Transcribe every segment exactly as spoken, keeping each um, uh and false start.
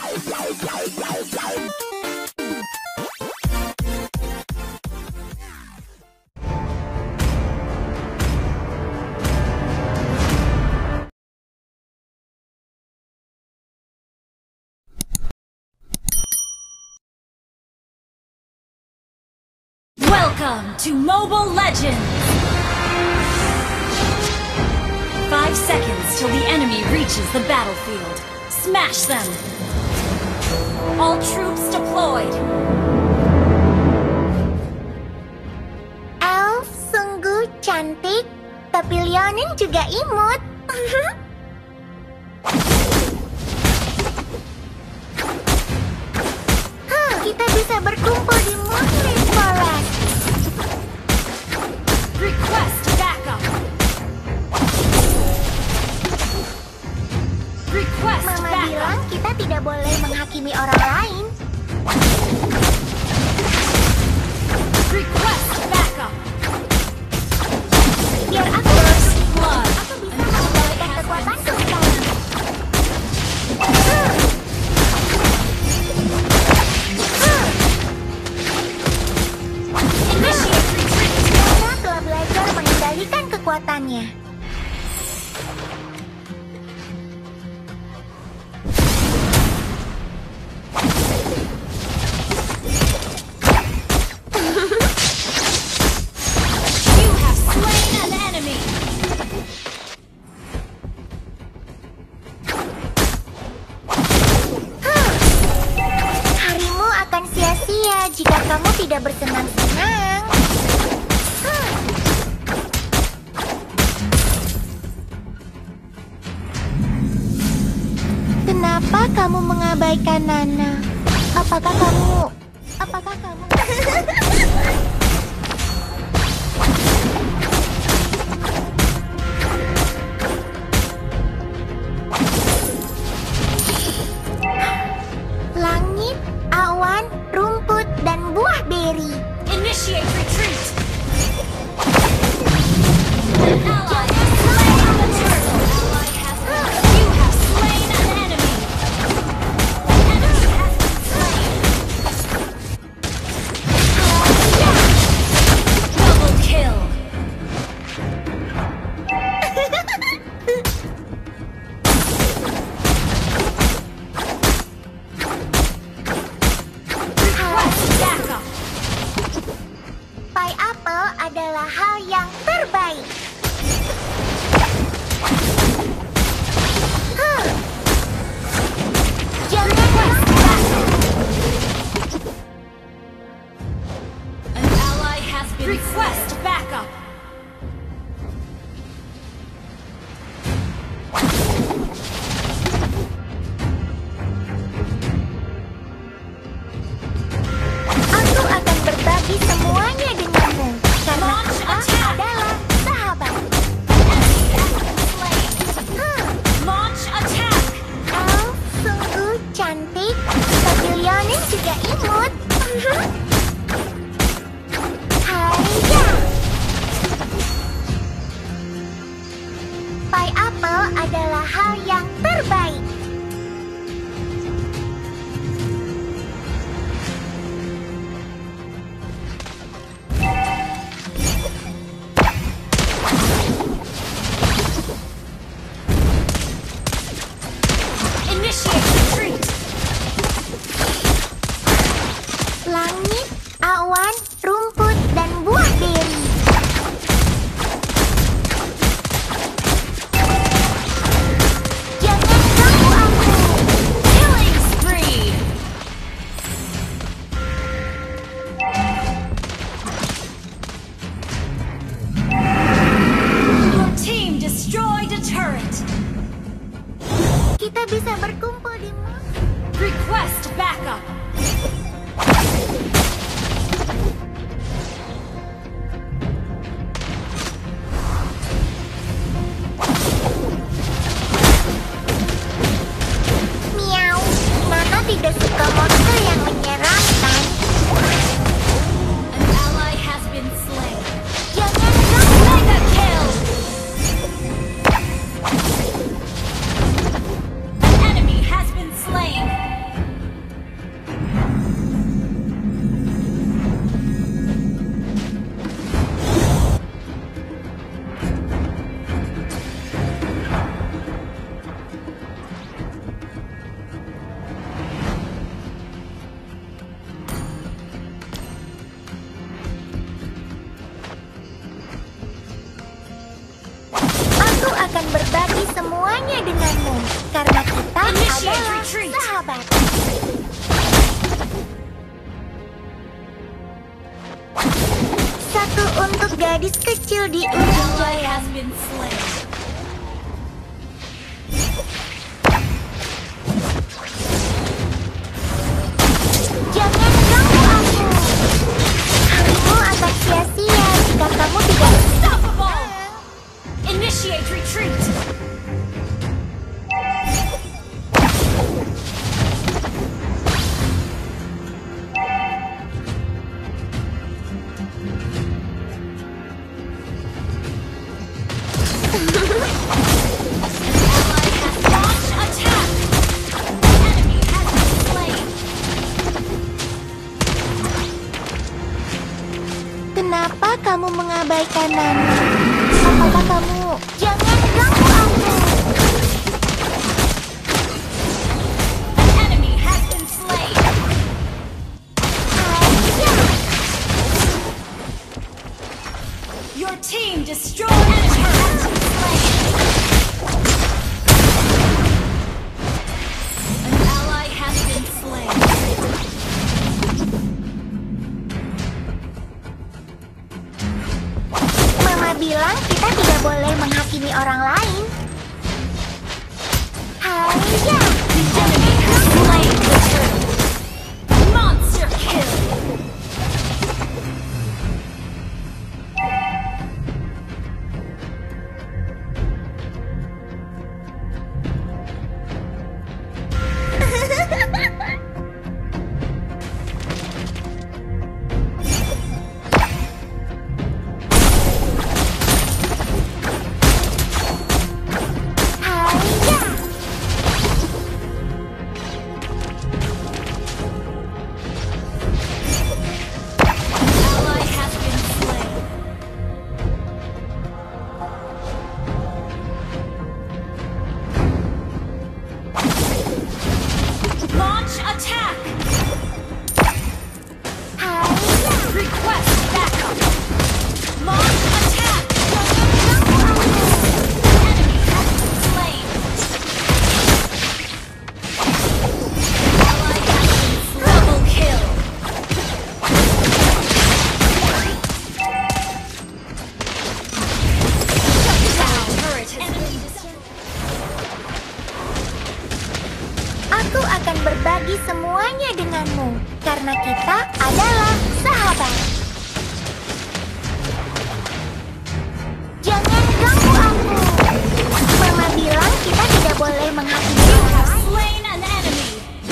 Welcome to Mobile Legends! Five seconds till the enemy reaches the battlefield. Smash them! All troops deployed! Elf sungguh cantik, tapi Leonin juga imut. Huh, kita bisa berkumpul di Moonlit Forest. Request backup! Request Mama backup! bilang kita tidak boleh menghakimi orang lain. Request backup! Biar aku First blood! aku bisa mengembalikan kekuatanku sekarang. Huh. Huh. Initiate retreat! Nana telah belajar mengendalikan kekuatannya. You have slain an enemy! Huh. Harimu akan sia-sia jika kamu tidak bersenang-senang. Huh. Kenapa kamu mengabaikan Nana? Apakah kamu... Apakah kamu... Langit, awan, rumput, dan buah beri. Initiate retreat! An ally has slain the turtle! Ally has been... You have slain an enemy! An enemy has been slain! Double kill! Request backup! Pie apple adalah hal yang terbaik. Huh. Jangan Request backup! An ally has been... Request backup! Aku akan berbagi semuanya denganmu. Karena Launch kita attack. adalah sahabat. Enemy has been slain! Huh. Launch attack! Elf sungguh cantik, tapi Leonin juga imut. Haiya! Pie apple adalah hal yang terbaik. Initiate retreat! Langit, awan, rumput, dan buah beri. Jangan kamu karena kita Initiate adalah retreat. sahabat. Satu untuk gadis kecil di ujung Ally jalan. has been slain. Jangan ganggu aku. Harimu akan sia-sia jika kamu tidak Unstoppable! Initiate retreat. Launch attack. Enemy has been slain. Kenapa kamu mengabaikan Nani? Apakah kamu... Jangan ganggu aku. An enemy has been slain. Ayo. Your team destroyed enemy has been slain. An ally has been slain. Mama bilang kita tidak boleh menghakimi orang lain. Ayo. The enemy has slain the turtle. Monster kill. Ayo. Ally has been slain. Launch attack. Ayo. Request backup. Launch attack. Enemy has been slain. Ally has been slain. Double kill. Shut down. Turret has been destroyed. Aku akan berbagi semuanya denganmu karena kita adalah sahabat. Jangan ganggu aku. Mama bilang kita tidak boleh menghakimi You orang have lain. slain an enemy.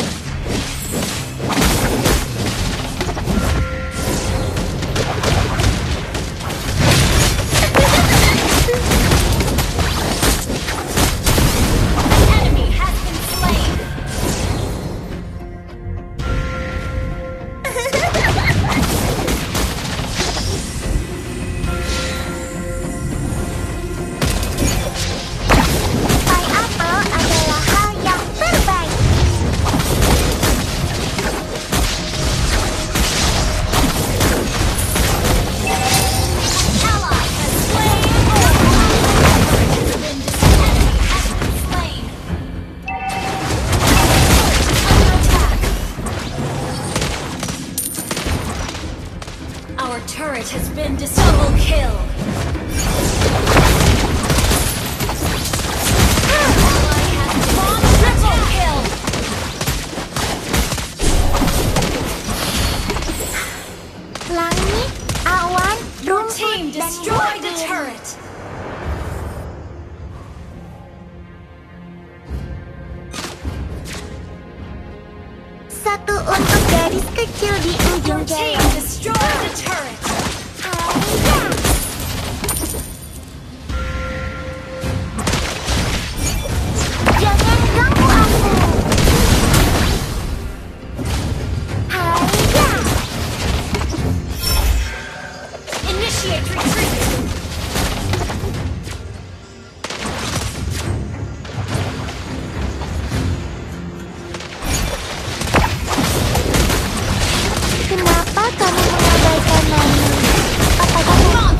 An enemy has been slain. Pai apel adalah hal yang terbaik. Ally has slain all. Has been enemy has been slain. Under attack. Our turret has been dis- double kill. Ally has launched triple kill. Langit, awan, Your rumput, team dan destroyed the bukit. turret. Satu untuk gadis kecil di ujung Your team jalan. destroyed the turret. Ayo. Jangan ganggu aku. Ayo. Initiate retreat. Kenapa kamu mengabaikan Nani? Apakah kamu...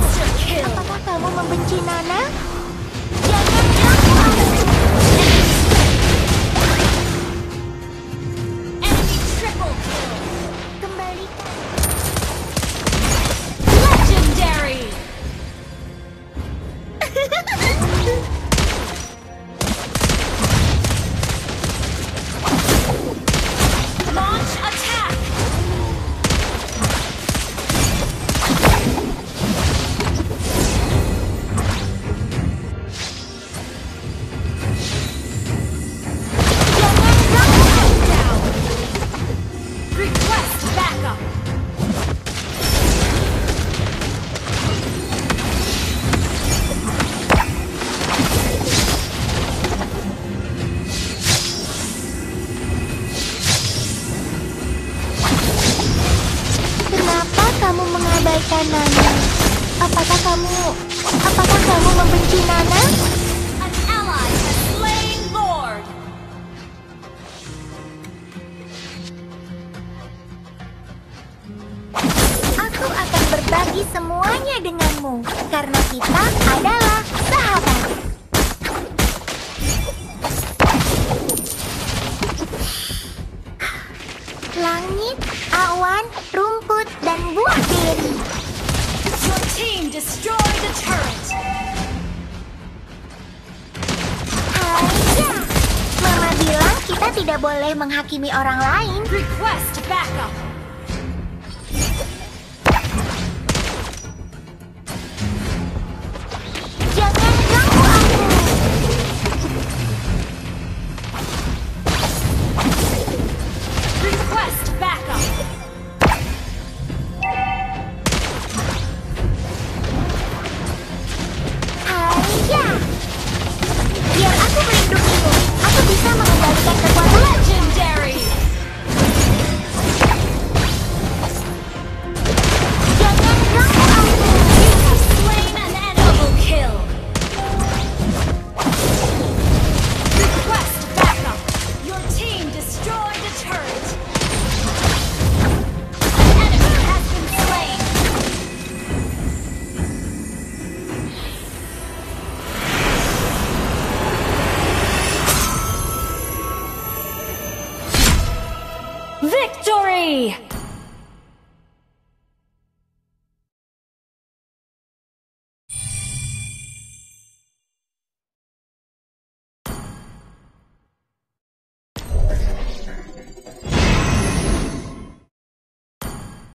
Kasihan Nana. Apakah kamu, apakah kamu membenci Nana? An ally has slain Lord. Aku akan berbagi semuanya denganmu, karena kita adalah sahabat. Langit, awan, rumput, dan buah beri. Your team destroyed a turret. Haiya! Mama bilang kita tidak boleh menghakimi orang lain. Request backup. Jangan ganggu aku. Request backup. Haiya! Biar aku melindungimu. Aku bisa mengembalikan kekuatan. Legendary. Jangan ganggu aku. You have slain an enemy. Double kill. Request backup. Your team destroyed a turret. An enemy has been slain. Victory!